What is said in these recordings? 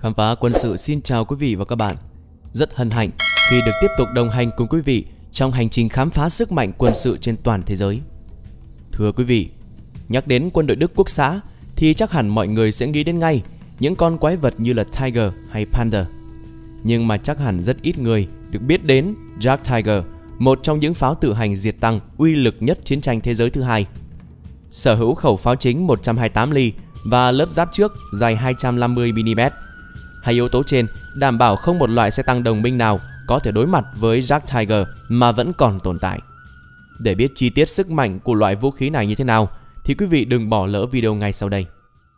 Khám phá quân sự xin chào quý vị và các bạn. Rất hân hạnh khi được tiếp tục đồng hành cùng quý vị trong hành trình khám phá sức mạnh quân sự trên toàn thế giới. Thưa quý vị, nhắc đến quân đội Đức Quốc xã thì chắc hẳn mọi người sẽ nghĩ đến ngay những con quái vật như là Tiger hay Panther. Nhưng mà chắc hẳn rất ít người được biết đến Jagd Tiger, một trong những pháo tự hành diệt tăng uy lực nhất chiến tranh thế giới thứ hai. Sở hữu khẩu pháo chính 128 ly và lớp giáp trước dài 250 mm. Hai yếu tố trên đảm bảo không một loại xe tăng đồng minh nào có thể đối mặt với Jagd Tiger mà vẫn còn tồn tại. Để biết chi tiết sức mạnh của loại vũ khí này như thế nào thì quý vị đừng bỏ lỡ video ngay sau đây.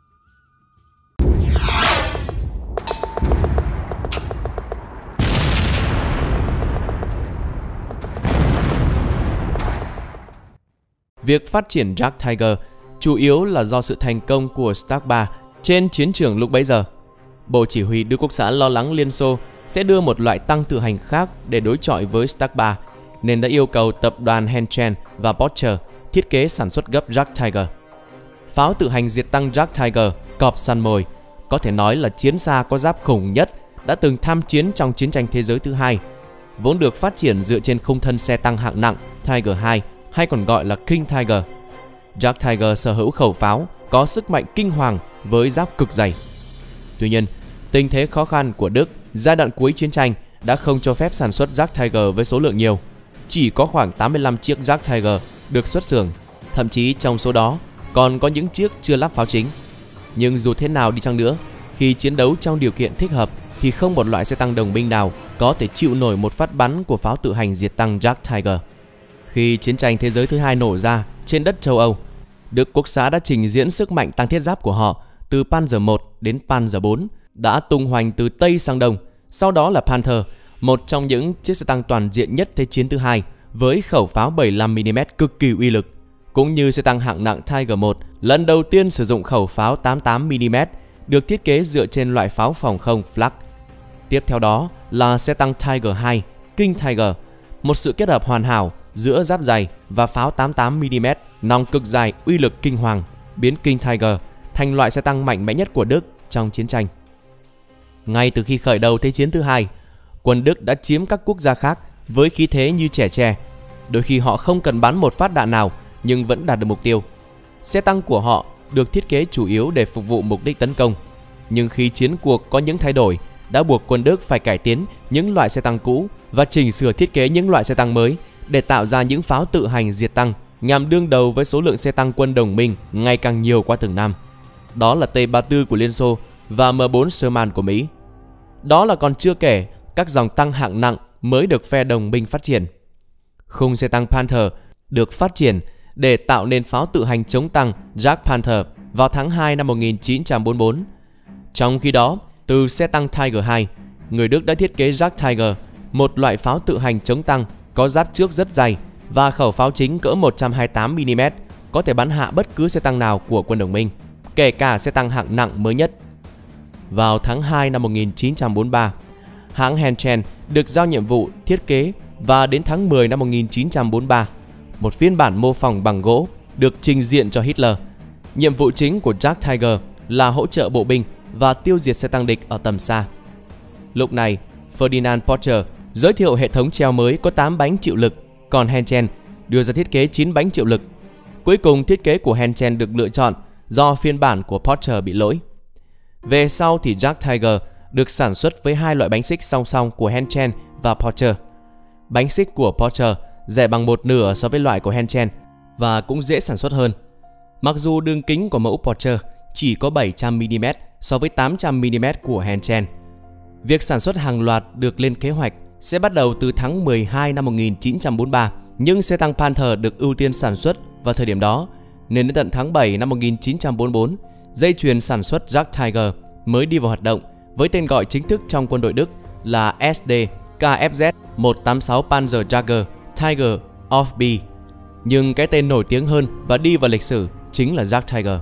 Việc phát triển Jagd Tiger chủ yếu là do sự thành công của Stag 3 trên chiến trường lúc bấy giờ. Bộ chỉ huy Đức Quốc xã lo lắng Liên Xô sẽ đưa một loại tăng tự hành khác để đối chọi với Stag 3, nên đã yêu cầu tập đoàn Henschen và Porsche thiết kế sản xuất gấp Jagd Tiger. Pháo tự hành diệt tăng Jagd Tiger, cọp săn mồi, có thể nói là chiến xa có giáp khủng nhất đã từng tham chiến trong chiến tranh thế giới thứ hai, vốn được phát triển dựa trên khung thân xe tăng hạng nặng Tiger II hay còn gọi là King Tiger. Jagd Tiger sở hữu khẩu pháo có sức mạnh kinh hoàng với giáp cực dày. Tuy nhiên, tình thế khó khăn của Đức giai đoạn cuối chiến tranh đã không cho phép sản xuất Jagd Tiger với số lượng nhiều. Chỉ có khoảng 85 chiếc Jagd Tiger được xuất xưởng, thậm chí trong số đó còn có những chiếc chưa lắp pháo chính. Nhưng dù thế nào đi chăng nữa, khi chiến đấu trong điều kiện thích hợp thì không một loại xe tăng đồng minh nào có thể chịu nổi một phát bắn của pháo tự hành diệt tăng Jagd Tiger. Khi chiến tranh thế giới thứ hai nổ ra trên đất châu Âu, Đức Quốc xã đã trình diễn sức mạnh tăng thiết giáp của họ từ Panzer I đến Panzer IV, đã tung hoành từ Tây sang Đông. Sau đó là Panther, một trong những chiếc xe tăng toàn diện nhất Thế chiến thứ hai với khẩu pháo 75mm cực kỳ uy lực, cũng như xe tăng hạng nặng Tiger I lần đầu tiên sử dụng khẩu pháo 88mm được thiết kế dựa trên loại pháo phòng không Flak. Tiếp theo đó là xe tăng Tiger II, King Tiger, một sự kết hợp hoàn hảo giữa giáp dày và pháo 88mm nòng cực dài uy lực kinh hoàng, biến King Tiger thành loại xe tăng mạnh mẽ nhất của Đức trong chiến tranh. Ngay từ khi khởi đầu Thế chiến thứ hai, quân Đức đã chiếm các quốc gia khác với khí thế như trẻ tre. Đôi khi họ không cần bắn một phát đạn nào nhưng vẫn đạt được mục tiêu. Xe tăng của họ được thiết kế chủ yếu để phục vụ mục đích tấn công. Nhưng khi chiến cuộc có những thay đổi, đã buộc quân Đức phải cải tiến những loại xe tăng cũ và chỉnh sửa thiết kế những loại xe tăng mới để tạo ra những pháo tự hành diệt tăng nhằm đương đầu với số lượng xe tăng quân đồng minh ngày càng nhiều qua từng năm. Đó là T-34 của Liên Xô và M4 Sherman của Mỹ. Đó là còn chưa kể các dòng tăng hạng nặng mới được phe đồng minh phát triển. Khung xe tăng Panther được phát triển để tạo nên pháo tự hành chống tăng Jagd Panther vào tháng 2 năm 1944. Trong khi đó, từ xe tăng Tiger II, người Đức đã thiết kế Jagd Tiger, một loại pháo tự hành chống tăng có giáp trước rất dày và khẩu pháo chính cỡ 128mm, có thể bắn hạ bất cứ xe tăng nào của quân đồng minh, kể cả xe tăng hạng nặng mới nhất. Vào tháng 2 năm 1943, hãng Henschen được giao nhiệm vụ thiết kế và đến tháng 10 năm 1943, một phiên bản mô phỏng bằng gỗ được trình diện cho Hitler. Nhiệm vụ chính của Jagd Tiger là hỗ trợ bộ binh và tiêu diệt xe tăng địch ở tầm xa. Lúc này, Ferdinand Porsche giới thiệu hệ thống treo mới có 8 bánh chịu lực, còn Henschen đưa ra thiết kế 9 bánh chịu lực. Cuối cùng thiết kế của Henschen được lựa chọn do phiên bản của Porsche bị lỗi. Về sau thì Jagd Tiger được sản xuất với hai loại bánh xích song song của Henschen và Porsche. Bánh xích của Porsche rẻ bằng một nửa so với loại của Henschen và cũng dễ sản xuất hơn. Mặc dù đường kính của mẫu Porsche chỉ có 700mm so với 800mm của Henschen. Việc sản xuất hàng loạt được lên kế hoạch sẽ bắt đầu từ tháng 12 năm 1943, nhưng xe tăng Panther được ưu tiên sản xuất vào thời điểm đó, nên đến tận tháng 7 năm 1944, dây chuyền sản xuất Jagd Tiger mới đi vào hoạt động với tên gọi chính thức trong quân đội Đức là SD KFZ 186 Panzer Jagger Tiger of B. Nhưng cái tên nổi tiếng hơn và đi vào lịch sử chính là Jagd Tiger.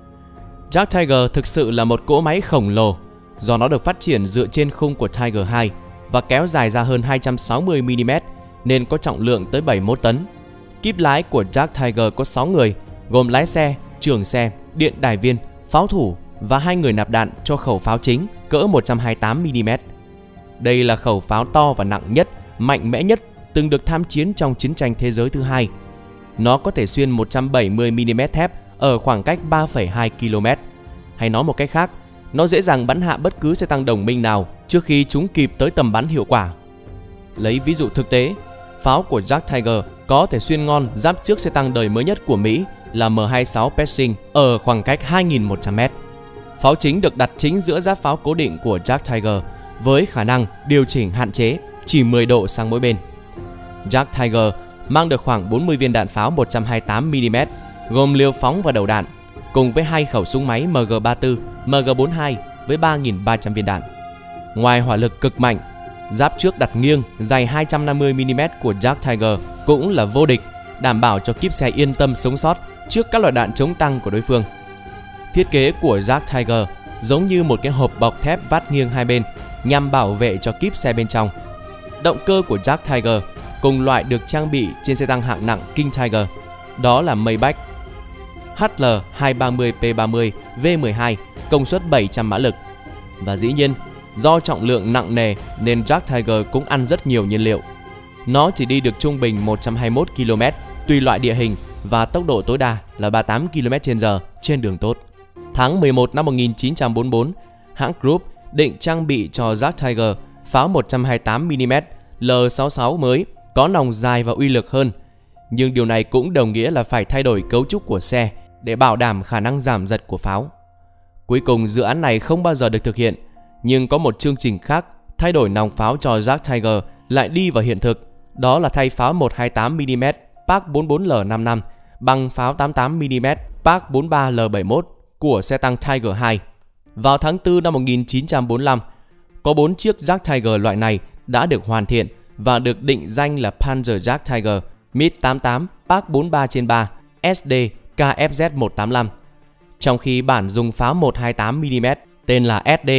Jagd Tiger thực sự là một cỗ máy khổng lồ do nó được phát triển dựa trên khung của Tiger II và kéo dài ra hơn 260mm nên có trọng lượng tới 71 tấn. Kíp lái của Jagd Tiger có 6 người, gồm lái xe, trưởng xe, điện đài viên, pháo thủ và 2 người nạp đạn cho khẩu pháo chính cỡ 128mm. Đây là khẩu pháo to và nặng nhất, mạnh mẽ nhất từng được tham chiến trong chiến tranh thế giới thứ hai. Nó có thể xuyên 170mm thép ở khoảng cách 3,2 km. Hay nói một cách khác, nó dễ dàng bắn hạ bất cứ xe tăng đồng minh nào trước khi chúng kịp tới tầm bắn hiệu quả. Lấy ví dụ thực tế, pháo của Jagd Tiger có thể xuyên ngon giáp trước xe tăng đời mới nhất của Mỹ là M26 Pershing ở khoảng cách 2.100m. Pháo chính được đặt chính giữa giáp pháo cố định của Jagd Tiger với khả năng điều chỉnh hạn chế chỉ 10 độ sang mỗi bên. Jagd Tiger mang được khoảng 40 viên đạn pháo 128mm gồm liều phóng và đầu đạn, cùng với 2 khẩu súng máy MG34, MG42 với 3.300 viên đạn. Ngoài hỏa lực cực mạnh, giáp trước đặt nghiêng dày 250mm của Jagd Tiger cũng là vô địch, đảm bảo cho kíp xe yên tâm sống sót trước các loại đạn chống tăng của đối phương. Thiết kế của Jagd Tiger giống như một cái hộp bọc thép vát nghiêng hai bên nhằm bảo vệ cho kíp xe bên trong. Động cơ của Jagd Tiger cùng loại được trang bị trên xe tăng hạng nặng King Tiger, đó là Maybach HL230P30 V12, công suất 700 mã lực. Và dĩ nhiên, do trọng lượng nặng nề nên Jagd Tiger cũng ăn rất nhiều nhiên liệu. Nó chỉ đi được trung bình 121 km tùy loại địa hình và tốc độ tối đa là 38 km/h trên đường tốt. Tháng 11 năm 1944, hãng Krupp định trang bị cho Jagd Tiger pháo 128mm L66 mới có nòng dài và uy lực hơn. Nhưng điều này cũng đồng nghĩa là phải thay đổi cấu trúc của xe để bảo đảm khả năng giảm giật của pháo. Cuối cùng dự án này không bao giờ được thực hiện, nhưng có một chương trình khác thay đổi nòng pháo cho Jagd Tiger lại đi vào hiện thực. Đó là thay pháo 128mm Pak 44L55 bằng pháo 88mm Pak 43L71 của xe tăng Tiger II. Vào tháng 4 năm 1945, có 4 chiếc Jagd Tiger loại này đã được hoàn thiện và được định danh là Panzer Jagd Tiger MiG-88 Pak 43/3 SD KFZ-185, trong khi bản dùng pháo 128mm tên là SD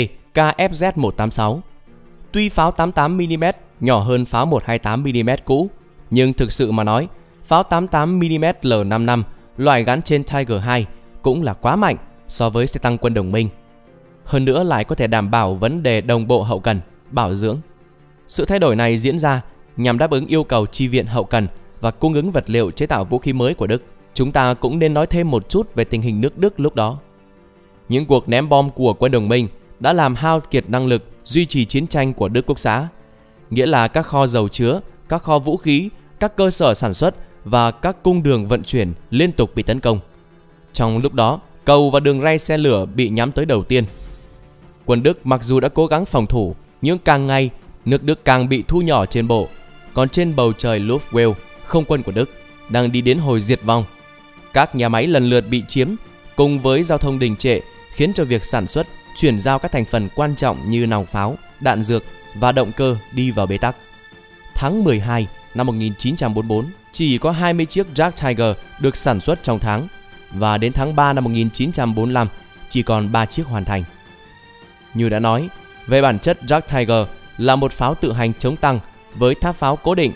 KFZ-186. Tuy pháo 88mm nhỏ hơn pháo 128mm cũ, nhưng thực sự mà nói, pháo 88mm L55 loại gắn trên Tiger II cũng là quá mạnh so với xe tăng quân đồng minh. Hơn nữa lại có thể đảm bảo vấn đề đồng bộ hậu cần, bảo dưỡng. Sự thay đổi này diễn ra nhằm đáp ứng yêu cầu chi viện hậu cần và cung ứng vật liệu chế tạo vũ khí mới của Đức. Chúng ta cũng nên nói thêm một chút về tình hình nước Đức lúc đó. Những cuộc ném bom của quân đồng minh đã làm hao kiệt năng lực duy trì chiến tranh của Đức Quốc xã, nghĩa là các kho dầu chứa, các kho vũ khí, các cơ sở sản xuất và các cung đường vận chuyển liên tục bị tấn công. Trong lúc đó, cầu và đường ray xe lửa bị nhắm tới đầu tiên. Quân Đức mặc dù đã cố gắng phòng thủ, nhưng càng ngày nước Đức càng bị thu nhỏ trên bộ. Còn trên bầu trời Luftwaffe, không quân của Đức đang đi đến hồi diệt vong. Các nhà máy lần lượt bị chiếm, cùng với giao thông đình trệ, khiến cho việc sản xuất, chuyển giao các thành phần quan trọng như nòng pháo, đạn dược và động cơ đi vào bế tắc. Tháng 12 năm 1944, chỉ có 20 chiếc Jagd Tiger được sản xuất trong tháng, và đến tháng 3 năm 1945, chỉ còn 3 chiếc hoàn thành. Như đã nói, về bản chất Jagd Tiger là một pháo tự hành chống tăng với tháp pháo cố định.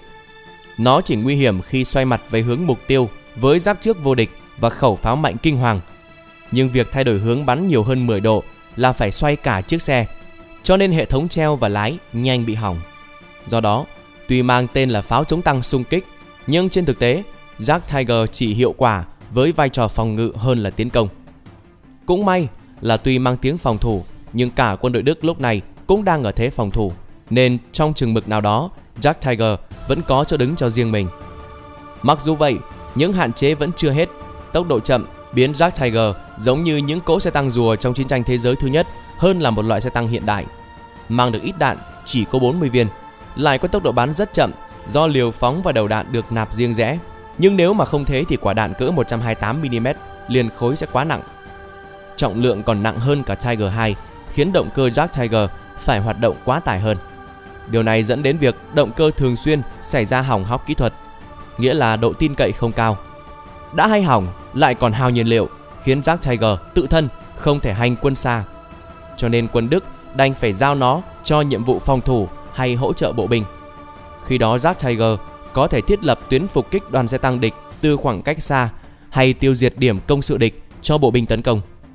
Nó chỉ nguy hiểm khi xoay mặt về hướng mục tiêu với giáp trước vô địch và khẩu pháo mạnh kinh hoàng. Nhưng việc thay đổi hướng bắn nhiều hơn 10 độ là phải xoay cả chiếc xe, cho nên hệ thống treo và lái nhanh bị hỏng. Do đó, tuy mang tên là pháo chống tăng xung kích, nhưng trên thực tế, Jagd Tiger chỉ hiệu quả với vai trò phòng ngự hơn là tiến công. Cũng may là tuy mang tiếng phòng thủ, nhưng cả quân đội Đức lúc này cũng đang ở thế phòng thủ, nên trong chừng mực nào đó, Jagd Tiger vẫn có chỗ đứng cho riêng mình. Mặc dù vậy, những hạn chế vẫn chưa hết. Tốc độ chậm biến Jagd Tiger giống như những cỗ xe tăng rùa trong chiến tranh thế giới thứ nhất hơn là một loại xe tăng hiện đại. Mang được ít đạn, chỉ có 40 viên, lại có tốc độ bắn rất chậm do liều phóng và đầu đạn được nạp riêng rẽ. Nhưng nếu mà không thế thì quả đạn cỡ 128mm liền khối sẽ quá nặng. Trọng lượng còn nặng hơn cả Tiger II, khiến động cơ Jagd Tiger phải hoạt động quá tải hơn. Điều này dẫn đến việc động cơ thường xuyên xảy ra hỏng hóc kỹ thuật, nghĩa là độ tin cậy không cao. Đã hay hỏng lại còn hao nhiên liệu, khiến Jagd Tiger tự thân không thể hành quân xa. Cho nên quân Đức đành phải giao nó cho nhiệm vụ phòng thủ hay hỗ trợ bộ binh. Khi đó Jagd Tiger có thể thiết lập tuyến phục kích đoàn xe tăng địch từ khoảng cách xa hay tiêu diệt điểm công sự địch cho bộ binh tấn công.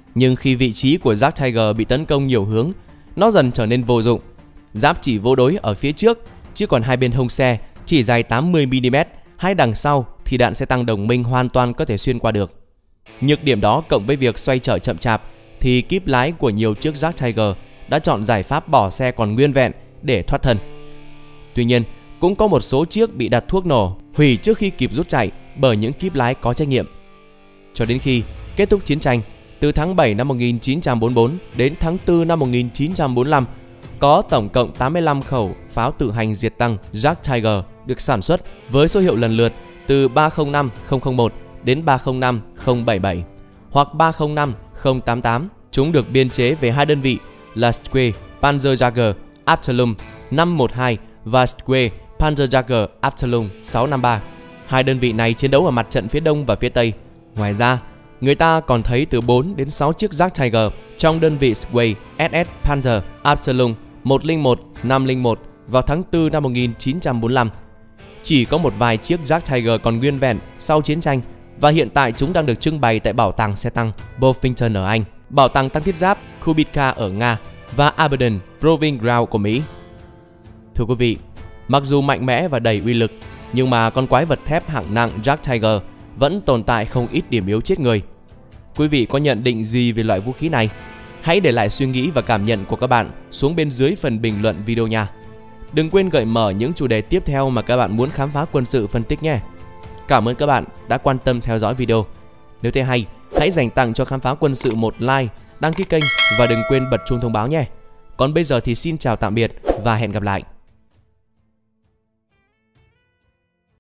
Nhưng khi vị trí của Jagd Tiger bị tấn công nhiều hướng, nó dần trở nên vô dụng. Giáp chỉ vô đối ở phía trước, chứ còn hai bên hông xe chỉ dài 80mm, hai đằng sau thì đạn xe tăng đồng minh hoàn toàn có thể xuyên qua được. Nhược điểm đó cộng với việc xoay trở chậm chạp thì kíp lái của nhiều chiếc Jagd Tiger đã chọn giải pháp bỏ xe còn nguyên vẹn để thoát thân. Tuy nhiên, cũng có một số chiếc bị đặt thuốc nổ, hủy trước khi kịp rút chạy bởi những kíp lái có trách nhiệm. Cho đến khi kết thúc chiến tranh, từ tháng 7 năm 1944 đến tháng 4 năm 1945, có tổng cộng 85 khẩu pháo tự hành diệt tăng Jagd Tiger được sản xuất với số hiệu lần lượt từ 305-001 đến 305-077 hoặc 305-088. Chúng được biên chế về hai đơn vị là Square Panzerjäger Abteilung 512 và Square Panzerjäger Abteilung 653. Hai đơn vị này chiến đấu ở mặt trận phía đông và phía tây. Ngoài ra, người ta còn thấy từ 4 đến 6 chiếc Jagd Tiger trong đơn vị Square SS Panzer Abteilung 101-501 vào tháng 4 năm 1945. Chỉ có một vài chiếc Jagd Tiger còn nguyên vẹn sau chiến tranh và hiện tại chúng đang được trưng bày tại Bảo tàng xe tăng Bovington ở Anh, Bảo tàng tăng thiết giáp Kubica ở Nga và Aberdeen Proving Ground của Mỹ. Thưa quý vị, mặc dù mạnh mẽ và đầy uy lực, nhưng mà con quái vật thép hạng nặng Jagd Tiger vẫn tồn tại không ít điểm yếu chết người. Quý vị có nhận định gì về loại vũ khí này? Hãy để lại suy nghĩ và cảm nhận của các bạn xuống bên dưới phần bình luận video nha. Đừng quên gợi mở những chủ đề tiếp theo mà các bạn muốn khám phá quân sự phân tích nhé. Cảm ơn các bạn đã quan tâm theo dõi video. Nếu thấy hay, hãy dành tặng cho khám phá quân sự một like, đăng ký kênh và đừng quên bật chuông thông báo nhé. Còn bây giờ thì xin chào tạm biệt và hẹn gặp lại.